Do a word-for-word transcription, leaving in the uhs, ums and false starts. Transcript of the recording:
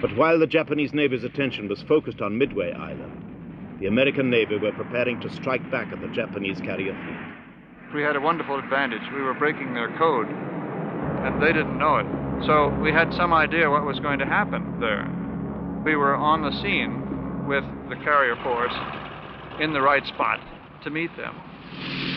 But while the Japanese Navy's attention was focused on Midway Island, the American Navy were preparing to strike back at the Japanese carrier fleet. We had a wonderful advantage. We were breaking their code, and they didn't know it. So we had some idea what was going to happen there. We were on the scene with the carrier force in the right spot to meet them.